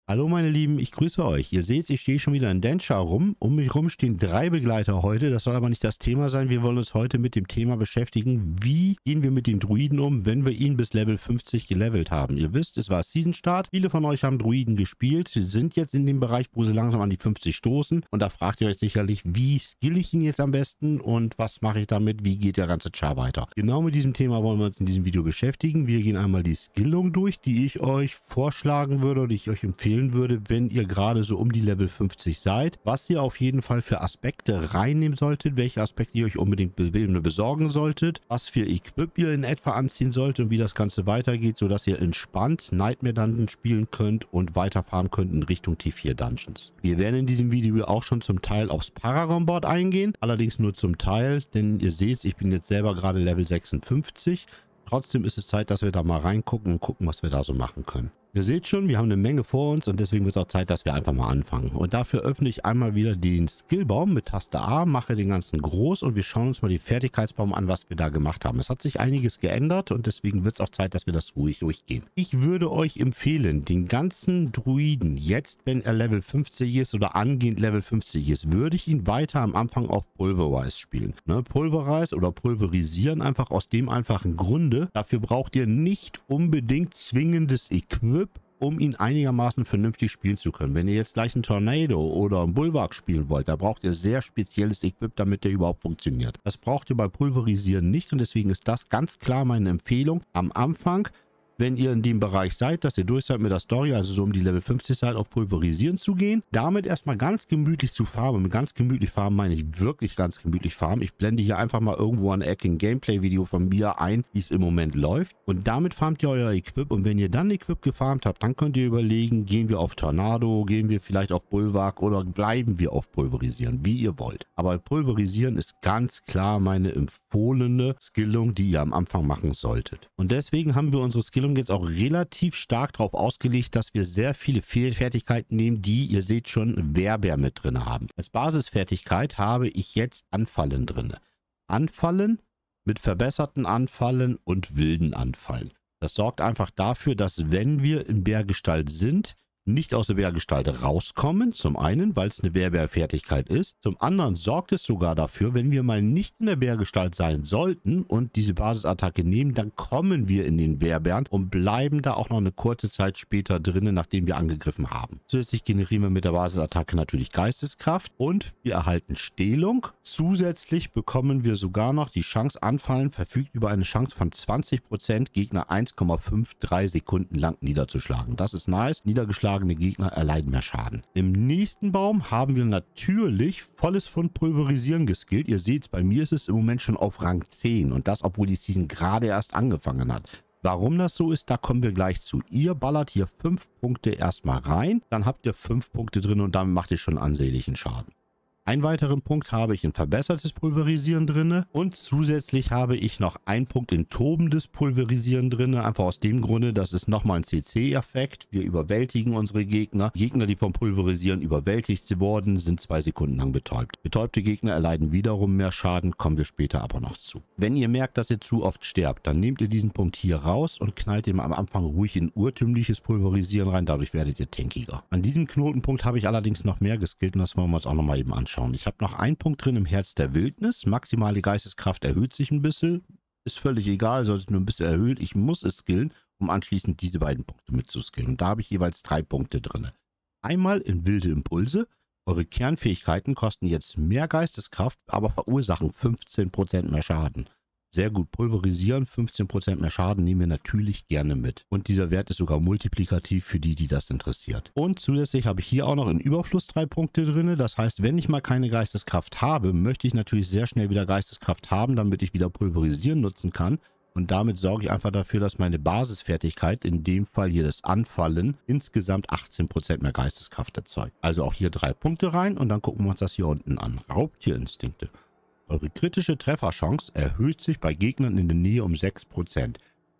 Hallo meine Lieben, ich grüße euch. Ihr seht, ich stehe schon wieder in Densha rum. Um mich rum stehen 3 Begleiter heute. Das soll aber nicht das Thema sein. Wir wollen uns heute mit dem Thema beschäftigen, wie gehen wir mit dem Druiden um, wenn wir ihn bis Level 50 gelevelt haben. Ihr wisst, es war Season Start. Viele von euch haben Druiden gespielt, sind jetzt in dem Bereich, wo sie langsam an die 50 stoßen. Und da fragt ihr euch sicherlich, wie skill ich ihn jetzt am besten und was mache ich damit, wie geht der ganze Char weiter. Genau mit diesem Thema wollen wir uns in diesem Video beschäftigen. Wir gehen einmal die Skillung durch, die ich euch vorschlagen würde oder die ich euch empfehlen würde, wenn ihr gerade so um die Level 50 seid, was ihr auf jeden Fall für Aspekte reinnehmen solltet, welche Aspekte ihr euch unbedingt besorgen solltet, was für Equip ihr in etwa anziehen solltet und wie das Ganze weitergeht, sodass ihr entspannt Nightmare Dungeons spielen könnt und weiterfahren könnt in Richtung T4 Dungeons. Wir werden in diesem Video auch schon zum Teil aufs Paragon Board eingehen, allerdings nur zum Teil, denn ihr seht, ich bin jetzt selber gerade Level 56. Trotzdem ist es Zeit, dass wir da mal reingucken und gucken, was wir da so machen können. Ihr seht schon, wir haben eine Menge vor uns und deswegen wird es auch Zeit, dass wir einfach mal anfangen. Und dafür öffne ich einmal wieder den Skillbaum mit Taste A, mache den ganzen groß und wir schauen uns mal den Fertigkeitsbaum an, was wir da gemacht haben. Es hat sich einiges geändert und deswegen wird es auch Zeit, dass wir das ruhig durchgehen. Ich würde euch empfehlen, den ganzen Druiden jetzt, wenn er Level 50 ist oder angehend Level 50 ist, würde ich ihn weiter am Anfang auf Pulverize spielen. Pulverize oder pulverisieren einfach aus dem einfachen Grunde. Dafür braucht ihr nicht unbedingt zwingendes Equip, um ihn einigermaßen vernünftig spielen zu können. Wenn ihr jetzt gleich einen Tornado oder einen Bulwark spielen wollt, da braucht ihr sehr spezielles Equip, damit der überhaupt funktioniert. Das braucht ihr bei Pulverisieren nicht und deswegen ist das ganz klar meine Empfehlung. Am Anfang, wenn ihr in dem Bereich seid, dass ihr durch seid mit der Story, also so um die Level 50 seid, auf Pulverisieren zu gehen, damit erstmal ganz gemütlich zu farmen. Mit ganz gemütlich farmen meine ich wirklich ganz gemütlich farmen. Ich blende hier einfach mal irgendwo an der Ecke ein Gameplay-Video von mir ein, wie es im Moment läuft. Und damit farmt ihr euer Equip. Und wenn ihr dann Equip gefarmt habt, dann könnt ihr überlegen, gehen wir auf Tornado, gehen wir vielleicht auf Bulwark oder bleiben wir auf Pulverisieren, wie ihr wollt. Aber Pulverisieren ist ganz klar meine empfohlene Skillung, die ihr am Anfang machen solltet. Und deswegen haben wir unsere Skillung jetzt auch relativ stark darauf ausgelegt, dass wir sehr viele Fertigkeiten nehmen, die, ihr seht schon, Werber mit drin haben. Als Basisfertigkeit habe ich jetzt Anfallen drin. Anfallen mit verbesserten Anfallen und wilden Anfallen. Das sorgt einfach dafür, dass wenn wir in Bärgestalt sind, nicht aus der Bärgestalt rauskommen, zum einen, weil es eine Werber-Fertigkeit ist, zum anderen sorgt es sogar dafür, wenn wir mal nicht in der Bärgestalt sein sollten und diese Basisattacke nehmen, dann kommen wir in den Werbern und bleiben da auch noch eine kurze Zeit später drinnen, nachdem wir angegriffen haben. Zusätzlich generieren wir mit der Basisattacke natürlich Geisteskraft und wir erhalten Stehlung. Zusätzlich bekommen wir sogar noch die Chance anfallen, verfügt über eine Chance von 20%, Gegner 1,53 Sekunden lang niederzuschlagen. Das ist nice. Niedergeschlagene Gegner erleiden mehr Schaden. Im nächsten Baum haben wir natürlich volles von Pulverisieren geskillt. Ihr seht, bei mir ist es im Moment schon auf Rang 10 und das, obwohl die Season gerade erst angefangen hat. Warum das so ist, da kommen wir gleich zu. Ihr ballert hier 5 Punkte erstmal rein, dann habt ihr 5 Punkte drin und damit macht ihr schon ansehnlichen Schaden. Einen weiteren Punkt habe ich in verbessertes Pulverisieren drin und zusätzlich habe ich noch einen Punkt in tobendes Pulverisieren drin, einfach aus dem Grunde, das ist nochmal ein CC-Effekt. Wir überwältigen unsere Gegner. Gegner, die vom Pulverisieren überwältigt wurden, sind 2 Sekunden lang betäubt. Betäubte Gegner erleiden wiederum mehr Schaden, kommen wir später aber noch zu. Wenn ihr merkt, dass ihr zu oft sterbt, dann nehmt ihr diesen Punkt hier raus und knallt ihn am Anfang ruhig in urtümliches Pulverisieren rein, dadurch werdet ihr tankiger. An diesem Knotenpunkt habe ich allerdings noch mehr geskillt und das wollen wir uns auch nochmal eben anschauen. Ich habe noch einen Punkt drin im Herz der Wildnis. Maximale Geisteskraft erhöht sich ein bisschen. Ist völlig egal, soll sich nur ein bisschen erhöhen. Ich muss es skillen, um anschließend diese beiden Punkte mitzuskillen. Und da habe ich jeweils 3 Punkte drin. Einmal in wilde Impulse. Eure Kernfähigkeiten kosten jetzt mehr Geisteskraft, aber verursachen 15% mehr Schaden. Sehr gut pulverisieren, 15% mehr Schaden nehmen wir natürlich gerne mit. Und dieser Wert ist sogar multiplikativ für die, die das interessiert. Und zusätzlich habe ich hier auch noch in Überfluss 3 Punkte drin. Das heißt, wenn ich mal keine Geisteskraft habe, möchte ich natürlich sehr schnell wieder Geisteskraft haben, damit ich wieder pulverisieren nutzen kann. Und damit sorge ich einfach dafür, dass meine Basisfertigkeit, in dem Fall hier das Anfallen, insgesamt 18% mehr Geisteskraft erzeugt. Also auch hier 3 Punkte rein und dann gucken wir uns das hier unten an. Raubtierinstinkte. Eure kritische Trefferchance erhöht sich bei Gegnern in der Nähe um 6%.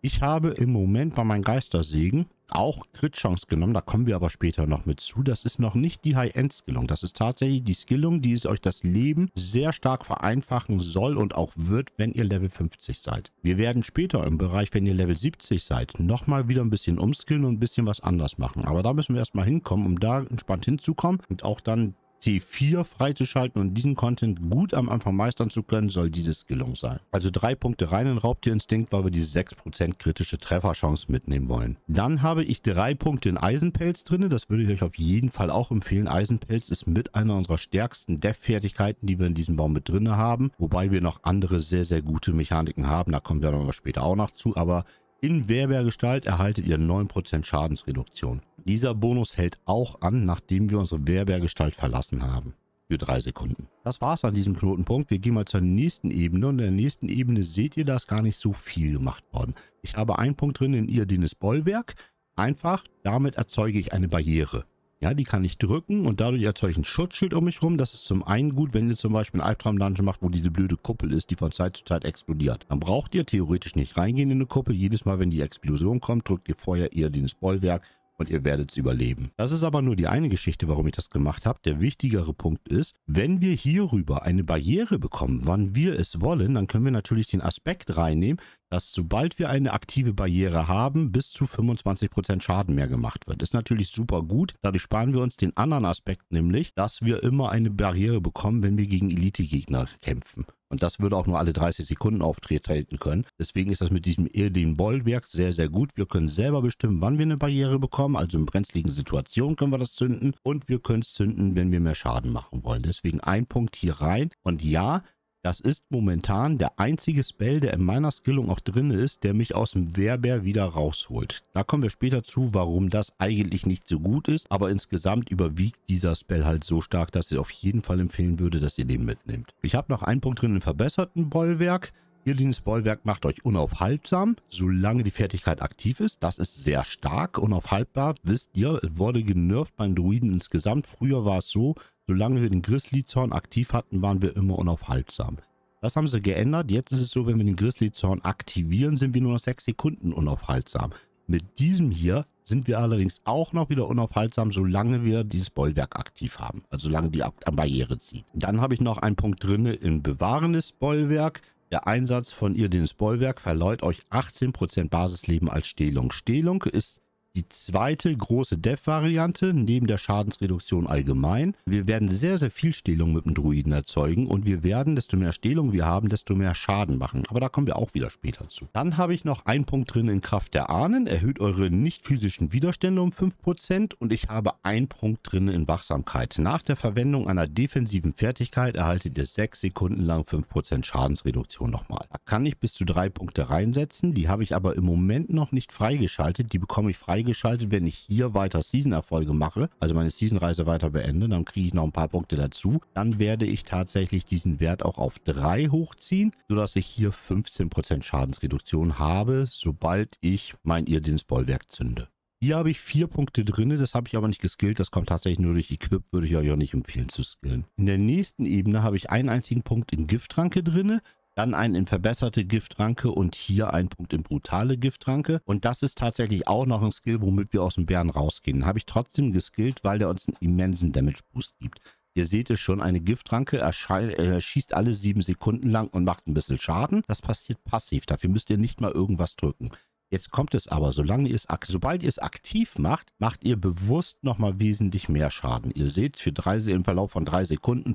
Ich habe im Moment bei meinem Geistersegen auch Crit-Chance genommen, da kommen wir aber später noch mit zu. Das ist noch nicht die High-End-Skillung. Das ist tatsächlich die Skillung, die es euch das Leben sehr stark vereinfachen soll und auch wird, wenn ihr Level 50 seid. Wir werden später im Bereich, wenn ihr Level 70 seid, nochmal wieder ein bisschen umskillen und ein bisschen was anders machen. Aber da müssen wir erstmal hinkommen, um da entspannt hinzukommen und auch dann T4 freizuschalten und diesen Content gut am Anfang meistern zu können, soll diese Skillung sein. Also 3 Punkte rein in Raubtierinstinkt, weil wir diese 6% kritische Trefferchance mitnehmen wollen. Dann habe ich 3 Punkte in Eisenpelz drin. Das würde ich euch auf jeden Fall auch empfehlen. Eisenpelz ist mit einer unserer stärksten Death-Fertigkeiten, die wir in diesem Baum mit drin haben. Wobei wir noch andere sehr, sehr gute Mechaniken haben. Da kommen wir aber später auch noch zu. Aber in Wehrbeergestalt erhaltet ihr 9% Schadensreduktion. Dieser Bonus hält auch an, nachdem wir unsere Wehrbeergestalt verlassen haben. Für 3 Sekunden. Das war's an diesem Knotenpunkt. Wir gehen mal zur nächsten Ebene. Und in der nächsten Ebene seht ihr, da ist gar nicht so viel gemacht worden. Ich habe einen Punkt drin in Irdines Bollwerk. Einfach, damit erzeuge ich eine Barriere. Ja, die kann ich drücken und dadurch erzeuge ich ein Schutzschild um mich rum. Das ist zum einen gut, wenn ihr zum Beispiel einen Albtraum-Dungeon macht, wo diese blöde Kuppel ist, die von Zeit zu Zeit explodiert. Dann braucht ihr theoretisch nicht reingehen in eine Kuppel. Jedes Mal, wenn die Explosion kommt, drückt ihr vorher Irdines Bollwerk und ihr werdet es überleben. Das ist aber nur die eine Geschichte, warum ich das gemacht habe. Der wichtigere Punkt ist, wenn wir hierüber eine Barriere bekommen, wann wir es wollen, dann können wir natürlich den Aspekt reinnehmen, dass sobald wir eine aktive Barriere haben, bis zu 25% Schaden mehr gemacht wird. Ist natürlich super gut. Dadurch sparen wir uns den anderen Aspekt, nämlich, dass wir immer eine Barriere bekommen, wenn wir gegen Elite-Gegner kämpfen. Und das würde auch nur alle 30 Sekunden auftreten können. Deswegen ist das mit diesem Irdin Bollwerk sehr, sehr gut. Wir können selber bestimmen, wann wir eine Barriere bekommen. Also in brenzligen Situationen können wir das zünden. Und wir können es zünden, wenn wir mehr Schaden machen wollen. Deswegen ein Punkt hier rein. Und ja, das ist momentan der einzige Spell, der in meiner Skillung auch drin ist, der mich aus dem Wehrbeer wieder rausholt. Da kommen wir später zu, warum das eigentlich nicht so gut ist. Aber insgesamt überwiegt dieser Spell halt so stark, dass ich auf jeden Fall empfehlen würde, dass ihr den mitnehmt. Ich habe noch einen Punkt drin, einen verbesserten Bollwerk. Irdines Bollwerk macht euch unaufhaltsam, solange die Fertigkeit aktiv ist. Das ist sehr stark. Unaufhaltbar, wisst ihr, wurde genervt beim Druiden insgesamt. Früher war es so, solange wir den Grizzly-Zorn aktiv hatten, waren wir immer unaufhaltsam. Das haben sie geändert. Jetzt ist es so, wenn wir den Grizzly-Zorn aktivieren, sind wir nur noch 6 Sekunden unaufhaltsam. Mit diesem hier sind wir allerdings auch noch wieder unaufhaltsam, solange wir dieses Bollwerk aktiv haben. Also solange die Barriere zieht. Dann habe ich noch einen Punkt drin in bewahrendes Bollwerk. Der Einsatz von Irdines Bollwerk verleiht euch 18% Basisleben als Stehlung. Stehlung ist die zweite große Death-Variante neben der Schadensreduktion allgemein. Wir werden sehr, sehr viel Stehlung mit dem Druiden erzeugen und wir werden, desto mehr Stehlung wir haben, desto mehr Schaden machen. Aber da kommen wir auch wieder später zu. Dann habe ich noch einen Punkt drin in Kraft der Ahnen. Erhöht eure nicht physischen Widerstände um 5% und ich habe einen Punkt drin in Wachsamkeit. Nach der Verwendung einer defensiven Fertigkeit erhaltet ihr 6 Sekunden lang 5% Schadensreduktion nochmal. Da kann ich bis zu 3 Punkte reinsetzen. Die habe ich aber im Moment noch nicht freigeschaltet. Die bekomme ich freigeschaltet, wenn ich hier weiter Season-Erfolge mache, also meine Season-Reise weiter beende, dann kriege ich noch ein paar Punkte dazu. Dann werde ich tatsächlich diesen Wert auch auf 3 hochziehen, sodass ich hier 15% Schadensreduktion habe, sobald ich mein Irdins Bollwerk zünde. Hier habe ich 4 Punkte drin, das habe ich aber nicht geskillt, das kommt tatsächlich nur durch Equip, würde ich euch auch nicht empfehlen zu skillen. In der nächsten Ebene habe ich einen einzigen Punkt in Giftranke drin, dann einen in verbesserte Giftranke und hier einen Punkt in brutale Giftranke. Und das ist tatsächlich auch noch ein Skill, womit wir aus dem Bären rausgehen. Den habe ich trotzdem geskillt, weil der uns einen immensen Damage Boost gibt. Ihr seht es schon, eine Giftranke schießt alle 7 Sekunden lang und macht ein bisschen Schaden. Das passiert passiv, dafür müsst ihr nicht mal irgendwas drücken. Jetzt kommt es aber, sobald ihr es aktiv macht, macht ihr bewusst nochmal wesentlich mehr Schaden. Ihr seht, im Verlauf von 3 Sekunden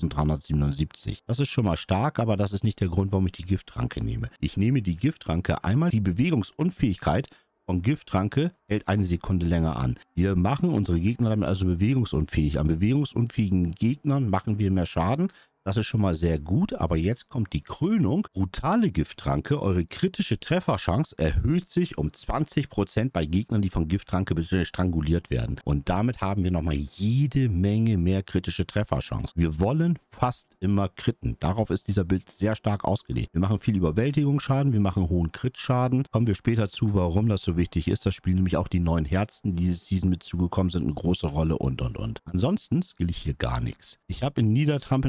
5377. Das ist schon mal stark, aber das ist nicht der Grund, warum ich die Giftranke nehme. Ich nehme die Giftranke einmal, die Bewegungsunfähigkeit von Giftranke hält 1 Sekunde länger an. Wir machen unsere Gegner damit also bewegungsunfähig. An bewegungsunfähigen Gegnern machen wir mehr Schaden. Das ist schon mal sehr gut, aber jetzt kommt die Krönung. Brutale Giftranke, eure kritische Trefferchance erhöht sich um 20% bei Gegnern, die von Giftranke stranguliert werden. Und damit haben wir nochmal jede Menge mehr kritische Trefferchance. Wir wollen fast immer critten. Darauf ist dieser Bild sehr stark ausgelegt. Wir machen viel Überwältigungsschaden, wir machen hohen Crit-Schaden. Kommen wir später zu, warum das so wichtig ist. Das spielen nämlich auch die 9 Herzen, die diese Season mit zugekommen sind, eine große Rolle und. Ansonsten skill ich hier gar nichts. Ich habe in Niedertrampeln allerdings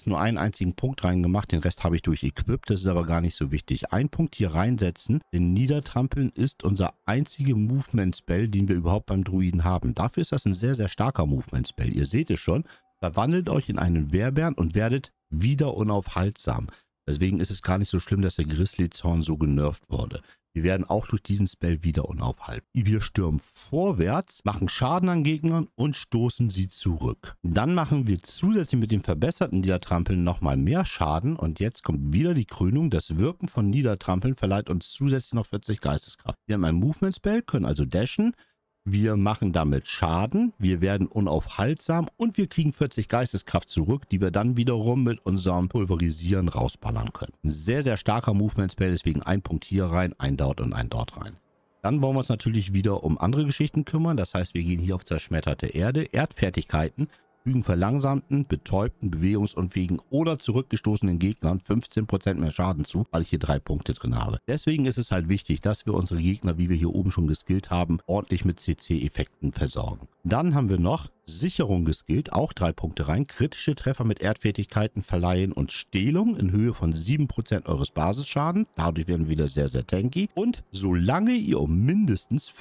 nur einen einzigen Punkt reingemacht, den Rest habe ich durchequipped, das ist aber gar nicht so wichtig. Ein Punkt hier reinsetzen, denn Niedertrampeln ist unser einziger Movement-Spell, den wir überhaupt beim Druiden haben. Dafür ist das ein sehr, sehr starker Movement-Spell. Ihr seht es schon, verwandelt euch in einen Werbären und werdet wieder unaufhaltsam. Deswegen ist es gar nicht so schlimm, dass der Grizzly-Zorn so genervt wurde. Wir werden auch durch diesen Spell wieder unaufhaltsam. Wir stürmen vorwärts, machen Schaden an Gegnern und stoßen sie zurück. Dann machen wir zusätzlich mit dem verbesserten Niedertrampeln nochmal mehr Schaden. Und jetzt kommt wieder die Krönung. Das Wirken von Niedertrampeln verleiht uns zusätzlich noch 40 Geisteskraft. Wir haben ein Movement-Spell, können also dashen. Wir machen damit Schaden, wir werden unaufhaltsam und wir kriegen 40 Geisteskraft zurück, die wir dann wiederum mit unserem Pulverisieren rausballern können. Ein sehr, sehr starker Movement-Spell, deswegen ein Punkt hier rein, ein dort und ein dort rein. Dann wollen wir uns natürlich wieder um andere Geschichten kümmern, das heißt, wir gehen hier auf zerschmetterte Erde, Erdfertigkeiten, fügen verlangsamten, betäubten, bewegungsunfähigen oder zurückgestoßenen Gegnern 15% mehr Schaden zu, weil ich hier 3 Punkte drin habe. Deswegen ist es halt wichtig, dass wir unsere Gegner, wie wir hier oben schon geskillt haben, ordentlich mit CC-Effekten versorgen. Dann haben wir noch Sicherung geskillt, auch 3 Punkte rein. Kritische Treffer mit Erdfertigkeiten verleihen und Stehlung in Höhe von 7% eures Basisschadens. Dadurch werden wir wieder sehr, sehr tanky. Und solange ihr um mindestens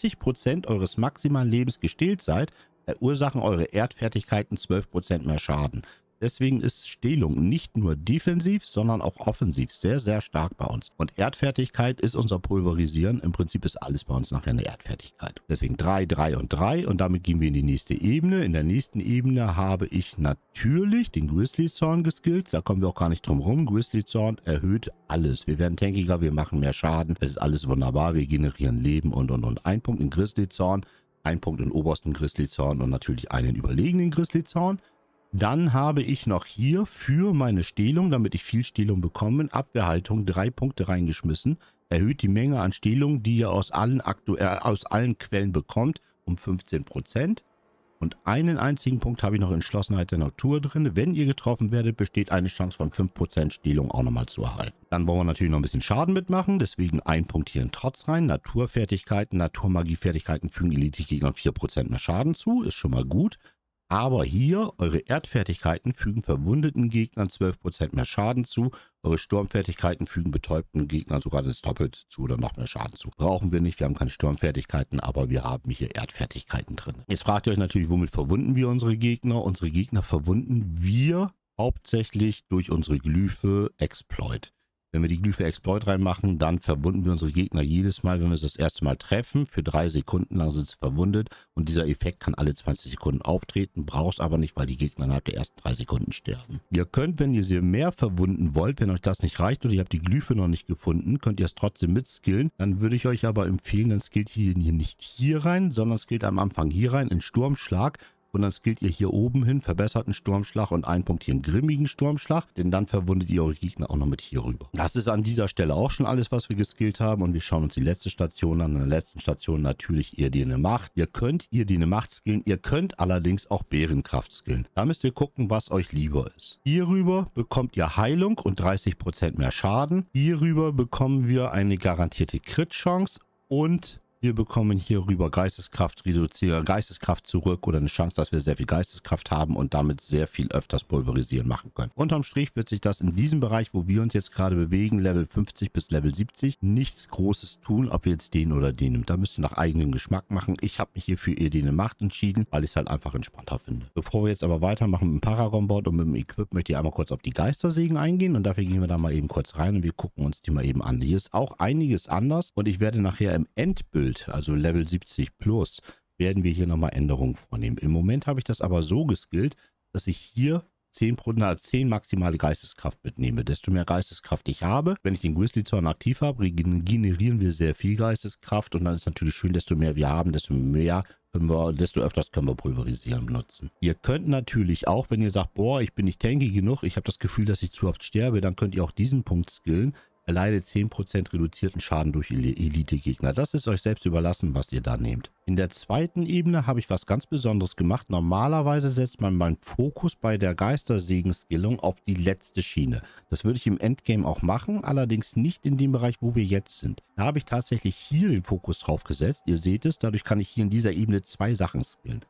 50% eures maximalen Lebens gestählt seid, verursachen eure Erdfertigkeiten 12% mehr Schaden. Deswegen ist Stehlung nicht nur defensiv, sondern auch offensiv sehr, sehr stark bei uns. Und Erdfertigkeit ist unser Pulverisieren. Im Prinzip ist alles bei uns nachher eine Erdfertigkeit. Deswegen 3, 3 und 3 und damit gehen wir in die nächste Ebene. In der nächsten Ebene habe ich natürlich den Grizzly-Zorn geskillt. Da kommen wir auch gar nicht drum rum. Grizzly-Zorn erhöht alles. Wir werden tankiger, wir machen mehr Schaden. Es ist alles wunderbar. Wir generieren Leben und. Ein Punkt in Grizzly-Zorn, ein Punkt in obersten Grizzly-Zorn und natürlich einen überlegenen Grizzly-Zorn. Dann habe ich noch hier für meine Stehlung, damit ich viel Stehlung bekomme, Abwehrhaltung 3 Punkte reingeschmissen. Erhöht die Menge an Stehlung, die ihr aus allen Quellen bekommt, um 15%. Und einen einzigen Punkt habe ich noch Entschlossenheit der Natur drin. Wenn ihr getroffen werdet, besteht eine Chance von 5% Stehlung auch nochmal zu erhalten. Dann wollen wir natürlich noch ein bisschen Schaden mitmachen. Deswegen ein Punkt hier in Trotz rein. Naturfertigkeiten, Naturmagiefertigkeiten fügen Elite-Gegnern 4% mehr Schaden zu. Ist schon mal gut. Aber hier, eure Erdfertigkeiten fügen verwundeten Gegnern 12% mehr Schaden zu. Eure Sturmfertigkeiten fügen betäubten Gegnern sogar das Doppelte zu oder noch mehr Schaden zu. Brauchen wir nicht, wir haben keine Sturmfertigkeiten, aber wir haben hier Erdfertigkeiten drin. Jetzt fragt ihr euch natürlich, womit verwunden wir unsere Gegner? Unsere Gegner verwunden wir hauptsächlich durch unsere Glyphe Exploit. Wenn wir die Glyphe Exploit reinmachen, dann verwunden wir unsere Gegner jedes Mal, wenn wir es das erste Mal treffen. Für 3 Sekunden lang sind sie verwundet und dieser Effekt kann alle 20 Sekunden auftreten, braucht es aber nicht, weil die Gegner innerhalb der ersten 3 Sekunden sterben. Ihr könnt, wenn ihr sie mehr verwunden wollt, wenn euch das nicht reicht oder ihr habt die Glyphe noch nicht gefunden, könnt ihr es trotzdem mitskillen. Dann würde ich euch aber empfehlen, dann skillt ihr hier nicht hier rein, sondern skillt am Anfang hier rein in Sturmschlag. Und dann skillt ihr hier oben hin verbesserten Sturmschlag und einen Punkt hier einen grimmigen Sturmschlag, denn dann verwundet ihr eure Gegner auch noch mit hier rüber. Das ist an dieser Stelle auch schon alles, was wir geskillt haben und wir schauen uns die letzte Station an. In der letzten Station natürlich Irdene Macht. Ihr könnt Irdene Macht skillen, ihr könnt allerdings auch Bärenkraft skillen. Da müsst ihr gucken, was euch lieber ist. Hierüber bekommt ihr Heilung und 30% mehr Schaden. Hierüber bekommen wir eine garantierte Crit-Chance und wir bekommen hierüber Geisteskraft reduzieren, Geisteskraft zurück oder eine Chance, dass wir sehr viel Geisteskraft haben und damit sehr viel öfters pulverisieren machen können. Unterm Strich wird sich das in diesem Bereich, wo wir uns jetzt gerade bewegen, Level 50 bis Level 70, nichts Großes tun, ob wir jetzt den oder den nehmen. Da müsst ihr nach eigenem Geschmack machen. Ich habe mich hier für Irdene Macht entschieden, weil ich es halt einfach entspannter finde. Bevor wir jetzt aber weitermachen mit dem Paragon-Board und mit dem Equip, möchte ich einmal kurz auf die Geistersägen eingehen und dafür gehen wir da mal eben kurz rein und wir gucken uns die mal eben an. Hier ist auch einiges anders und ich werde nachher im Endbild, also Level 70 plus, werden wir hier nochmal Änderungen vornehmen. Im Moment habe ich das aber so geskillt, dass ich hier 10 maximale Geisteskraft mitnehme. Desto mehr Geisteskraft ich habe, wenn ich den Grizzly-Zorn aktiv habe, generieren wir sehr viel Geisteskraft und dann ist natürlich schön, desto mehr wir haben, desto öfters können wir Pulverisieren benutzen. Ihr könnt natürlich auch, wenn ihr sagt, boah, ich bin nicht tanky genug, ich habe das Gefühl, dass ich zu oft sterbe, dann könnt ihr auch diesen Punkt skillen. Erleidet 10% reduzierten Schaden durch Elite-Gegner. Das ist euch selbst überlassen, was ihr da nehmt. In der zweiten Ebene habe ich was ganz Besonderes gemacht. Normalerweise setzt man meinen Fokus bei der Geistersegen-Skillung auf die letzte Schiene. Das würde ich im Endgame auch machen, allerdings nicht in dem Bereich, wo wir jetzt sind. Da habe ich tatsächlich hier den Fokus drauf gesetzt. Ihr seht es, dadurch kann ich hier in dieser Ebene 2 Sachen skillen.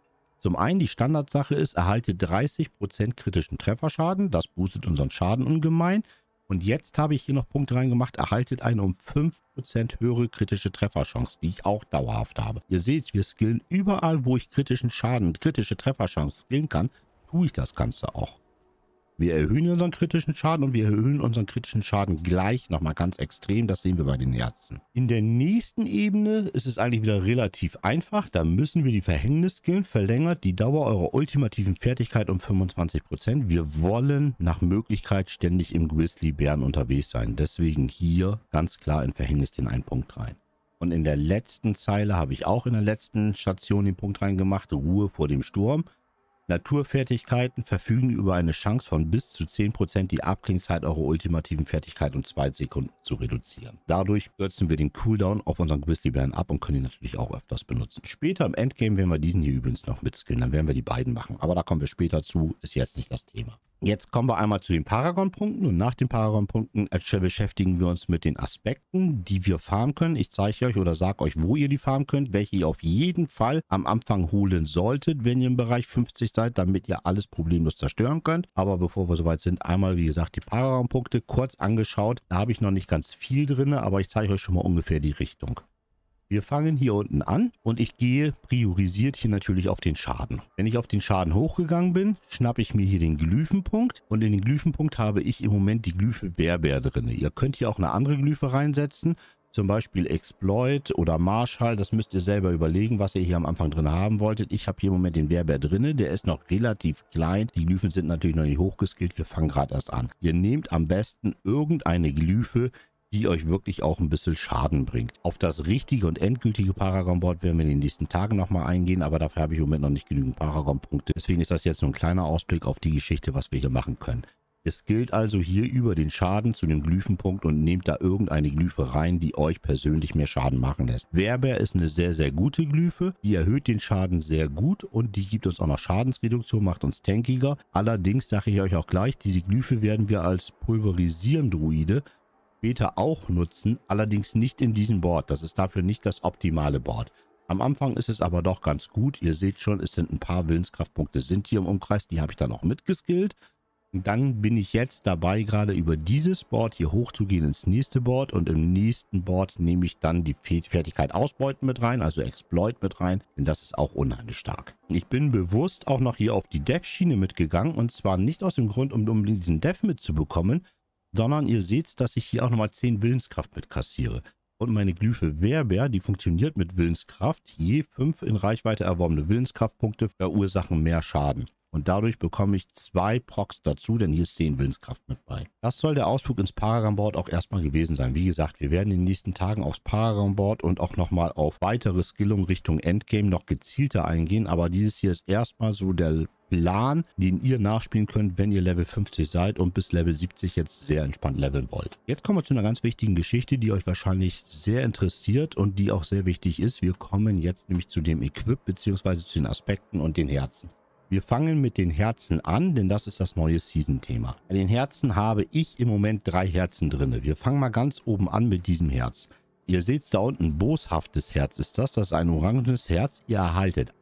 Zum einen die Standardsache ist, erhalte 30% kritischen Trefferschaden. Das boostet unseren Schaden ungemein. Und jetzt habe ich hier noch Punkte reingemacht, erhaltet eine um 5% höhere kritische Trefferchance, die ich auch dauerhaft habe. Ihr seht, wir skillen überall, wo ich kritischen Schaden, kritische Trefferchance skillen kann, tue ich das Ganze auch. Wir erhöhen unseren kritischen Schaden und wir erhöhen unseren kritischen Schaden gleich nochmal ganz extrem. Das sehen wir bei den Herzen. In der nächsten Ebene ist es eigentlich wieder relativ einfach. Da müssen wir die Verhängnis skillen. Verlängert die Dauer eurer ultimativen Fertigkeit um 25%. Wir wollen nach Möglichkeit ständig im Grizzlybären unterwegs sein. Deswegen hier ganz klar in Verhängnis den einen Punkt rein. Und in der letzten Zeile habe ich auch in der letzten Station den Punkt reingemacht. Ruhe vor dem Sturm. Naturfertigkeiten verfügen über eine Chance von bis zu 10% die Abklingzeit eurer ultimativen Fertigkeit um 2 Sekunden zu reduzieren. Dadurch kürzen wir den Cooldown auf unseren Grizzlybären ab und können ihn natürlich auch öfters benutzen. Später im Endgame werden wir diesen hier übrigens noch mitskillen, dann werden wir die beiden machen. Aber da kommen wir später zu, ist jetzt nicht das Thema. Jetzt kommen wir einmal zu den Paragon-Punkten und nach den Paragon-Punkten beschäftigen wir uns mit den Aspekten, die wir farmen können. Ich zeige euch oder sage euch, wo ihr die farmen könnt, welche ihr auf jeden Fall am Anfang holen solltet, wenn ihr im Bereich 50 seid, damit ihr alles problemlos zerstören könnt. Aber bevor wir soweit sind, einmal wie gesagt die Paragon-Punkte kurz angeschaut. Da habe ich noch nicht ganz viel drin, aber ich zeige euch schon mal ungefähr die Richtung. Wir fangen hier unten an und ich gehe priorisiert hier natürlich auf den Schaden. Wenn ich auf den Schaden hochgegangen bin, schnappe ich mir hier den Glyphenpunkt und in den Glyphenpunkt habe ich im Moment die Glyphe Werber drin. Ihr könnt hier auch eine andere Glyphe reinsetzen, zum Beispiel Exploit oder Marshall. Das müsst ihr selber überlegen, was ihr hier am Anfang drin haben wolltet. Ich habe hier im Moment den Werber drin, der ist noch relativ klein. Die Glyphen sind natürlich noch nicht hochgeskillt, wir fangen gerade erst an. Ihr nehmt am besten irgendeine Glyphe, die euch wirklich auch ein bisschen Schaden bringt. Auf das richtige und endgültige Paragon-Board werden wir in den nächsten Tagen nochmal eingehen, aber dafür habe ich im Moment noch nicht genügend Paragon-Punkte. Deswegen ist das jetzt nur ein kleiner Ausblick auf die Geschichte, was wir hier machen können. Es gilt also hier über den Schaden zu dem Glyphenpunkt und nehmt da irgendeine Glyphe rein, die euch persönlich mehr Schaden machen lässt. Werber ist eine sehr, sehr gute Glyphe. Die erhöht den Schaden sehr gut und die gibt uns auch noch Schadensreduktion, macht uns tankiger. Allerdings sage ich euch auch gleich, diese Glyphe werden wir als Pulverisieren-Druide später auch nutzen, allerdings nicht in diesem Board. Das ist dafür nicht das optimale Board. Am Anfang ist es aber doch ganz gut. Ihr seht schon, es sind ein paar Willenskraftpunkte sind hier im Umkreis. Die habe ich dann auch mitgeskillt. Und dann bin ich jetzt dabei, gerade über dieses Board hier hochzugehen ins nächste Board. Und im nächsten Board nehme ich dann die Fertigkeit Ausbeuten mit rein, also Exploit mit rein. Denn das ist auch unheimlich stark. Ich bin bewusst auch noch hier auf die Dev-Schiene mitgegangen. Und zwar nicht aus dem Grund, um diesen Dev mitzubekommen, sondern ihr seht, dass ich hier auch nochmal 10 Willenskraft mit kassiere. Und meine Glyphe Werber, die funktioniert mit Willenskraft. Je 5 in Reichweite erworbene Willenskraftpunkte verursachen mehr Schaden. Und dadurch bekomme ich 2 Procs dazu, denn hier ist 10 Willenskraft mit bei. Das soll der Ausflug ins Paragon-Board auch erstmal gewesen sein. Wie gesagt, wir werden in den nächsten Tagen aufs Paragon-Board und auch nochmal auf weitere Skillungen Richtung Endgame noch gezielter eingehen. Aber dieses hier ist erstmal so der Plan, den ihr nachspielen könnt, wenn ihr Level 50 seid und bis Level 70 jetzt sehr entspannt leveln wollt. Jetzt kommen wir zu einer ganz wichtigen Geschichte, die euch wahrscheinlich sehr interessiert und die auch sehr wichtig ist. Wir kommen jetzt nämlich zu dem Equip bzw. zu den Aspekten und den Herzen. Wir fangen mit den Herzen an, denn das ist das neue Season-Thema. Bei den Herzen habe ich im Moment 3 Herzen drin. Wir fangen mal ganz oben an mit diesem Herz. Ihr seht da unten, ein boshaftes Herz ist das. Das ist ein orangenes Herz. Ihr erhaltet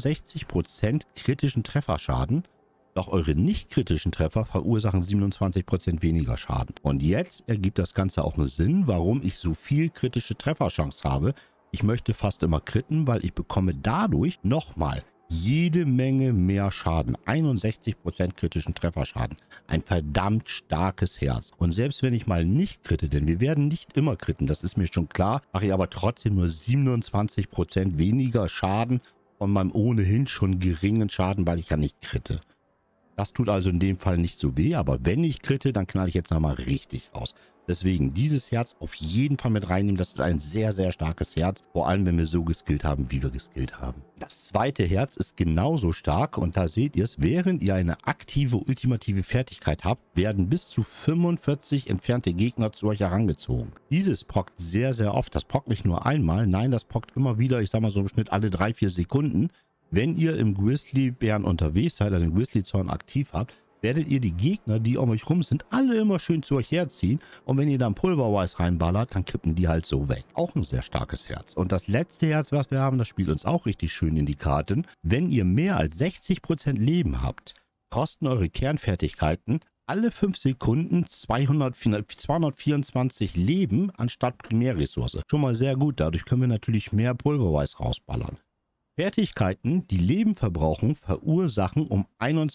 61% kritischen Trefferschaden. Doch eure nicht kritischen Treffer verursachen 27% weniger Schaden. Und jetzt ergibt das Ganze auch einen Sinn, warum ich so viel kritische Trefferchance habe. Ich möchte fast immer kritten, weil ich bekomme dadurch nochmal jede Menge mehr Schaden. 61% kritischen Trefferschaden. Ein verdammt starkes Herz. Und selbst wenn ich mal nicht kritte, denn wir werden nicht immer kritten, das ist mir schon klar, mache ich aber trotzdem nur 27% weniger Schaden von meinem ohnehin schon geringen Schaden, weil ich ja nicht kritte. Das tut also in dem Fall nicht so weh, aber wenn ich kritte, dann knall ich jetzt nochmal richtig raus. Deswegen dieses Herz auf jeden Fall mit reinnehmen. Das ist ein sehr, sehr starkes Herz. Vor allem, wenn wir so geskillt haben, wie wir geskillt haben. Das zweite Herz ist genauso stark. Und da seht ihr es, während ihr eine aktive, ultimative Fertigkeit habt, werden bis zu 45 entfernte Gegner zu euch herangezogen. Dieses prockt sehr, sehr oft. Das prockt nicht nur einmal. Nein, das prockt immer wieder, ich sag mal so im Schnitt alle 3-4 Sekunden. Wenn ihr im Grizzlybären unterwegs seid, also im Grizzlyzorn aktiv habt, werdet ihr die Gegner, die um euch rum sind, alle immer schön zu euch herziehen. Und wenn ihr dann Pulverweiß reinballert, dann kippen die halt so weg. Auch ein sehr starkes Herz. Und das letzte Herz, was wir haben, das spielt uns auch richtig schön in die Karten. Wenn ihr mehr als 60% Leben habt, kosten eure Kernfertigkeiten alle 5 Sekunden 224 Leben anstatt Primärressource. Schon mal sehr gut, dadurch können wir natürlich mehr Pulverweiß rausballern. Fertigkeiten, die Leben verbrauchen, verursachen um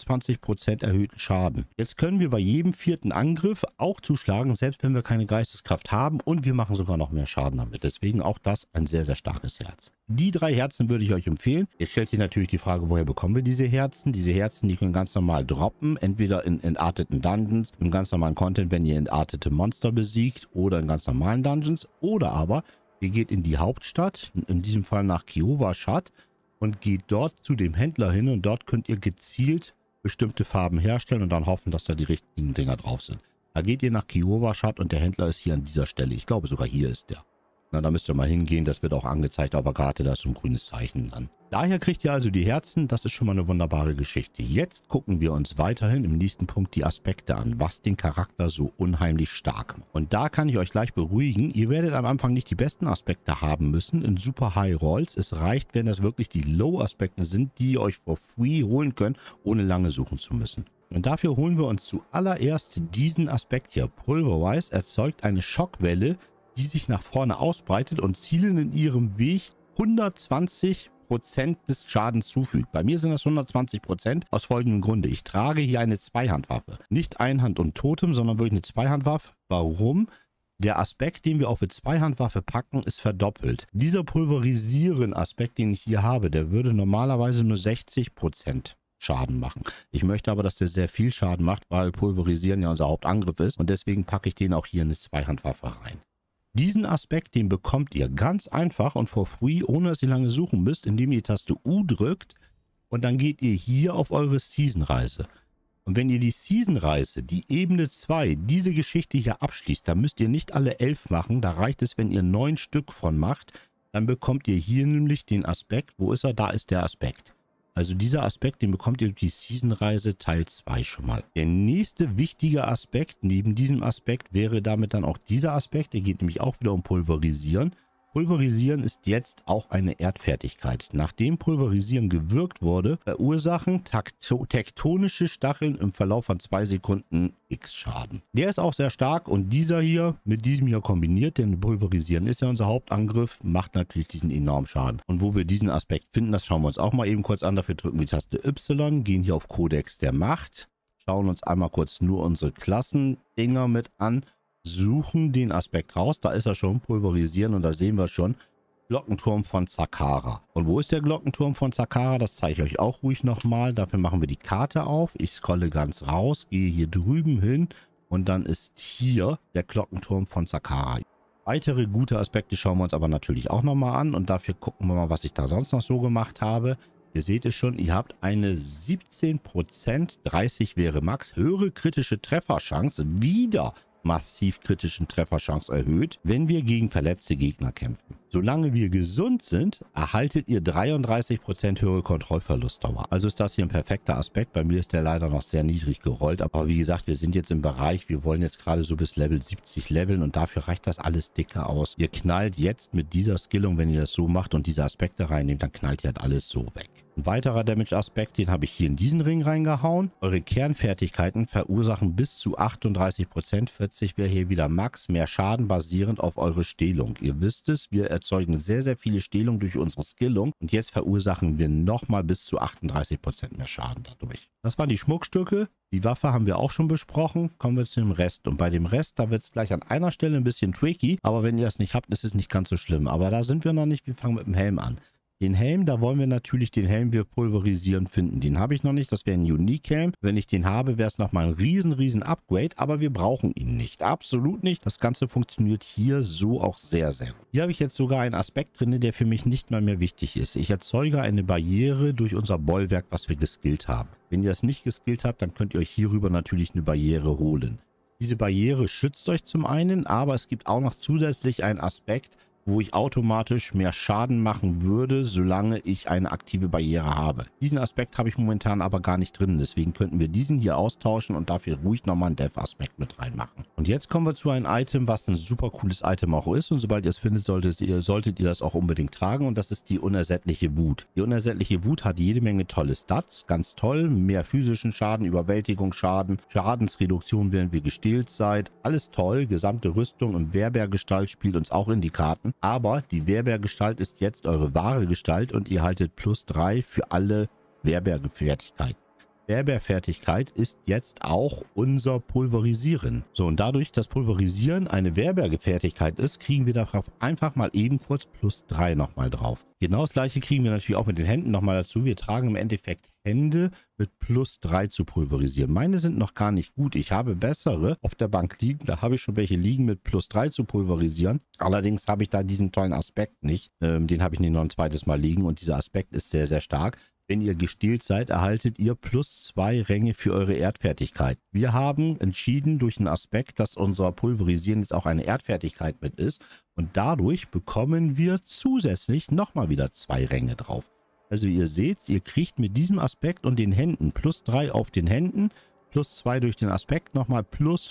21% erhöhten Schaden. Jetzt können wir bei jedem 4. Angriff auch zuschlagen, selbst wenn wir keine Geisteskraft haben, und wir machen sogar noch mehr Schaden damit. Deswegen auch das ein sehr, sehr starkes Herz. Die 3 Herzen würde ich euch empfehlen. Jetzt stellt sich natürlich die Frage, woher bekommen wir diese Herzen? Diese Herzen, die können ganz normal droppen, entweder in entarteten Dungeons, im ganz normalen Content, wenn ihr entartete Monster besiegt, oder in ganz normalen Dungeons, oder aber ihr geht in die Hauptstadt, in diesem Fall nach Kyova-Stadt, und geht dort zu dem Händler hin und dort könnt ihr gezielt bestimmte Farben herstellen und dann hoffen, dass da die richtigen Dinger drauf sind. Da geht ihr nach Kyova-Stadt und der Händler ist hier an dieser Stelle. Ich glaube sogar hier ist der. Na, da müsst ihr mal hingehen, das wird auch angezeigt auf der Karte, da ist so ein grünes Zeichen dann. Daher kriegt ihr also die Herzen, das ist schon mal eine wunderbare Geschichte. Jetzt gucken wir uns weiterhin im nächsten Punkt die Aspekte an, was den Charakter so unheimlich stark macht. Und da kann ich euch gleich beruhigen, ihr werdet am Anfang nicht die besten Aspekte haben müssen in Super High Rolls. Es reicht, wenn das wirklich die Low-Aspekte sind, die ihr euch for free holen könnt, ohne lange suchen zu müssen. Und dafür holen wir uns zuallererst diesen Aspekt hier. Pulverweiß erzeugt eine Schockwelle, die sich nach vorne ausbreitet und zielen in ihrem Weg 120% des Schadens zufügt. Bei mir sind das 120% aus folgendem Grunde. Ich trage hier eine Zweihandwaffe. Nicht Einhand und Totem, sondern wirklich eine Zweihandwaffe. Warum? Der Aspekt, den wir auf eine Zweihandwaffe packen, ist verdoppelt. Dieser Pulverisieren-Aspekt, den ich hier habe, der würde normalerweise nur 60% Schaden machen. Ich möchte aber, dass der sehr viel Schaden macht, weil Pulverisieren ja unser Hauptangriff ist. Und deswegen packe ich den auch hier in eine Zweihandwaffe rein. Diesen Aspekt, den bekommt ihr ganz einfach und for free, ohne dass ihr lange suchen müsst, indem ihr die Taste U drückt und dann geht ihr hier auf eure Season-Reise. Und wenn ihr die Season-Reise, die Ebene 2, diese Geschichte hier abschließt, dann müsst ihr nicht alle 11 machen, da reicht es, wenn ihr 9 Stück von macht, dann bekommt ihr hier nämlich den Aspekt. Wo ist er? Da ist der Aspekt. Also dieser Aspekt, den bekommt ihr durch die Season-Reise Teil 2 schon mal. Der nächste wichtige Aspekt neben diesem Aspekt wäre damit dann auch dieser Aspekt. Der geht nämlich auch wieder um Pulverisieren. Pulverisieren ist jetzt auch eine Erdfertigkeit. Nachdem Pulverisieren gewirkt wurde, verursachen tektonische Stacheln im Verlauf von 2 Sekunden X Schaden. Der ist auch sehr stark und dieser hier mit diesem hier kombiniert, denn Pulverisieren ist ja unser Hauptangriff, macht natürlich diesen enormen Schaden. Und wo wir diesen Aspekt finden, das schauen wir uns auch mal eben kurz an. Dafür drücken wir die Taste Y, gehen hier auf Kodex der Macht, schauen uns einmal kurz nur unsere Klassendinger mit an, suchen den Aspekt raus, da ist er schon, Pulverisieren, und da sehen wir schon Glockenturm von Zakhara. Und wo ist der Glockenturm von Zakhara? Das zeige ich euch auch ruhig nochmal. Dafür machen wir die Karte auf. Ich scrolle ganz raus, gehe hier drüben hin und dann ist hier der Glockenturm von Zakhara. Weitere gute Aspekte schauen wir uns aber natürlich auch nochmal an und dafür gucken wir mal, was ich da sonst noch so gemacht habe. Ihr seht es schon, ihr habt eine 17%, 30 wäre Max, höhere kritische Trefferchance, wieder massiv kritischen Trefferchance erhöht, wenn wir gegen verletzte Gegner kämpfen. Solange wir gesund sind, erhaltet ihr 33% höhere Kontrollverlustdauer. Also ist das hier ein perfekter Aspekt. Bei mir ist der leider noch sehr niedrig gerollt, aber wie gesagt, wir sind jetzt im Bereich, wir wollen jetzt gerade so bis Level 70 leveln und dafür reicht das alles dicke aus. Ihr knallt jetzt mit dieser Skillung, wenn ihr das so macht und diese Aspekte reinnehmt, dann knallt ihr halt alles so weg. Ein weiterer Damage-Aspekt, den habe ich hier in diesen Ring reingehauen. Eure Kernfertigkeiten verursachen bis zu 38%, 40 wäre hier wieder Max, mehr Schaden basierend auf eure Stehlung. Ihr wisst es, wir erzeugen sehr, sehr viele Stehlung durch unsere Skillung und jetzt verursachen wir nochmal bis zu 38% mehr Schaden dadurch. Das waren die Schmuckstücke. Die Waffe haben wir auch schon besprochen. Kommen wir zu dem Rest. Und bei dem Rest, da wird es gleich an einer Stelle ein bisschen tricky. Aber wenn ihr das nicht habt, ist es nicht ganz so schlimm. Aber da sind wir noch nicht. Wir fangen mit dem Helm an. Den Helm, da wollen wir natürlich den Helm wir pulverisieren finden. Den habe ich noch nicht, das wäre ein Unique Helm. Wenn ich den habe, wäre es nochmal ein riesen Upgrade, aber wir brauchen ihn nicht. Absolut nicht. Das Ganze funktioniert hier so auch sehr, sehr gut. Hier habe ich jetzt sogar einen Aspekt drin, der für mich nicht mal mehr wichtig ist. Ich erzeuge eine Barriere durch unser Bollwerk, was wir geskillt haben. Wenn ihr das nicht geskillt habt, dann könnt ihr euch hierüber natürlich eine Barriere holen. Diese Barriere schützt euch zum einen, aber es gibt auch noch zusätzlich einen Aspekt, wo ich automatisch mehr Schaden machen würde, solange ich eine aktive Barriere habe. Diesen Aspekt habe ich momentan aber gar nicht drin, deswegen könnten wir diesen hier austauschen und dafür ruhig nochmal einen Dev-Aspekt mit reinmachen. Und jetzt kommen wir zu einem Item, was ein super cooles Item auch ist, und sobald ihr es findet, solltet ihr das auch unbedingt tragen, und das ist die unersättliche Wut. Die unersättliche Wut hat jede Menge tolle Stats, ganz toll, mehr physischen Schaden, Überwältigungsschaden, Schadensreduktion, während ihr gestählt seid, alles toll, gesamte Rüstung und Wehrbergestalt spielt uns auch in die Karten, aber die Wehrbergestalt ist jetzt eure wahre Gestalt und ihr haltet +3 für alle Wehrbergefertigkeiten. Wehrbergfertigkeit ist jetzt auch unser Pulverisieren. So, und dadurch, dass Pulverisieren eine Wehrbergefertigkeit ist, kriegen wir darauf einfach mal eben kurz +3 nochmal drauf. Genau das gleiche kriegen wir natürlich auch mit den Händen nochmal dazu. Wir tragen im Endeffekt Hände mit +3 zu pulverisieren. Meine sind noch gar nicht gut. Ich habe bessere auf der Bank liegen. Da habe ich schon welche liegen mit +3 zu pulverisieren. Allerdings habe ich da diesen tollen Aspekt nicht. Den habe ich nicht noch ein zweites Mal liegen und dieser Aspekt ist sehr, sehr stark. Wenn ihr gestählt seid, erhaltet ihr +2 Ränge für eure Erdfertigkeit. Wir haben entschieden durch einen Aspekt, dass unser Pulverisieren jetzt auch eine Erdfertigkeit mit ist. Und dadurch bekommen wir zusätzlich nochmal wieder 2 Ränge drauf. Also ihr seht, ihr kriegt mit diesem Aspekt und den Händen +3 auf den Händen, +2 durch den Aspekt, nochmal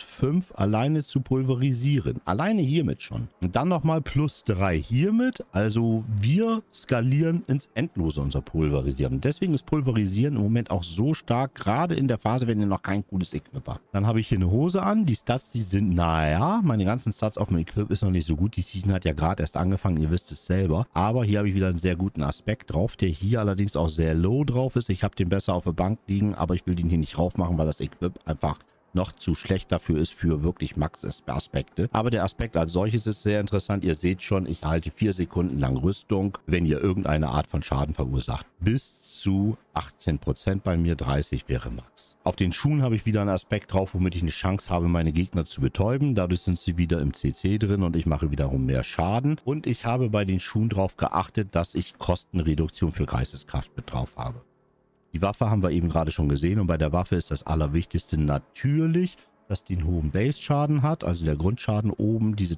+5 alleine zu pulverisieren. Alleine hiermit schon. Und dann nochmal +3 hiermit. Also wir skalieren ins Endlose unser Pulverisieren. Und deswegen ist Pulverisieren im Moment auch so stark, gerade in der Phase, wenn ihr noch kein cooles Equip habt. Dann habe ich hier eine Hose an. Die Stats, die sind, naja, meine ganzen Stats auf dem Equip ist noch nicht so gut. Die Season hat ja gerade erst angefangen, ihr wisst es selber. Aber hier habe ich wieder einen sehr guten Aspekt drauf, der hier allerdings auch sehr low drauf ist. Ich habe den besser auf der Bank liegen, aber ich will den hier nicht rauf machen, weil das Equip einfach noch zu schlecht dafür ist für wirklich Max-Aspekte. Aber der Aspekt als solches ist sehr interessant. Ihr seht schon, ich halte 4 Sekunden lang Rüstung, wenn ihr irgendeine Art von Schaden verursacht. Bis zu 18%, bei mir 30 wäre Max. Auf den Schuhen habe ich wieder einen Aspekt drauf, womit ich eine Chance habe, meine Gegner zu betäuben. Dadurch sind sie wieder im CC drin und ich mache wiederum mehr Schaden. Und ich habe bei den Schuhen darauf geachtet, dass ich Kostenreduktion für Geisteskraft mit drauf habe. Die Waffe haben wir eben gerade schon gesehen und bei der Waffe ist das Allerwichtigste natürlich, dass die einen hohen Base-Schaden hat, also der Grundschaden oben, diese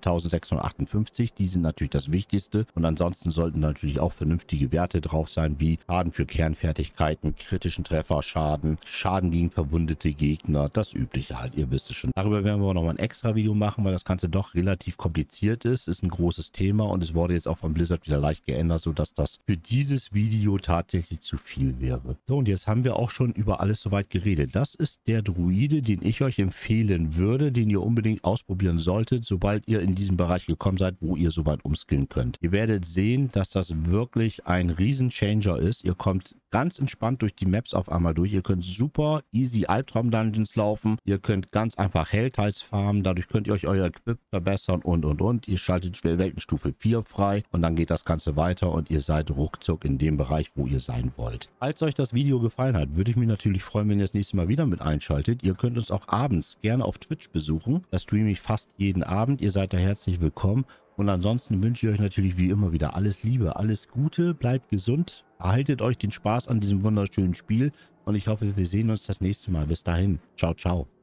1658, die sind natürlich das Wichtigste. Und ansonsten sollten natürlich auch vernünftige Werte drauf sein, wie Schaden für Kernfertigkeiten, kritischen Trefferschaden, Schaden gegen verwundete Gegner, das Übliche halt, ihr wisst es schon. Darüber werden wir nochmal ein extra Video machen, weil das Ganze doch relativ kompliziert ist ein großes Thema und es wurde jetzt auch von Blizzard wieder leicht geändert, sodass das für dieses Video tatsächlich zu viel wäre. So, und jetzt haben wir auch schon über alles soweit geredet. Das ist der Druide, den ich euch empfehle, würde, den ihr unbedingt ausprobieren solltet, sobald ihr in diesen Bereich gekommen seid, wo ihr soweit umskillen könnt. Ihr werdet sehen, dass das wirklich ein Riesenchanger ist. Ihr kommt ganz entspannt durch die Maps auf einmal durch. Ihr könnt super easy Albtraum-Dungeons laufen. Ihr könnt ganz einfach Hellteils farmen. Dadurch könnt ihr euch euer Equip verbessern und. Ihr schaltet Weltenstufe 4 frei und dann geht das Ganze weiter und ihr seid ruckzuck in dem Bereich, wo ihr sein wollt. Falls euch das Video gefallen hat, würde ich mich natürlich freuen, wenn ihr das nächste Mal wieder mit einschaltet. Ihr könnt uns auch abends gerne auf Twitch besuchen. Da streame ich fast jeden Abend. Ihr seid da herzlich willkommen. Und ansonsten wünsche ich euch natürlich wie immer wieder alles Liebe, alles Gute, bleibt gesund, erhaltet euch den Spaß an diesem wunderschönen Spiel und ich hoffe, wir sehen uns das nächste Mal. Bis dahin, ciao, ciao.